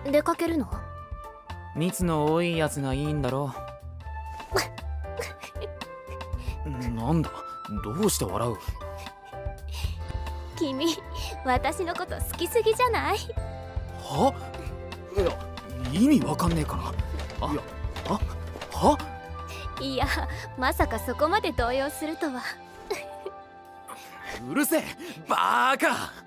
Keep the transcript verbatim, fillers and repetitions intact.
出かけるの？ 蜜の多いやつがいいんだろ。なんだ、どうして笑う？ 君、私のこと好きすぎじゃない？ はいや、意味わかんねえかな。あ、いや、ははいや、まさかそこまで動揺するとは。 うるせえ、バーカ。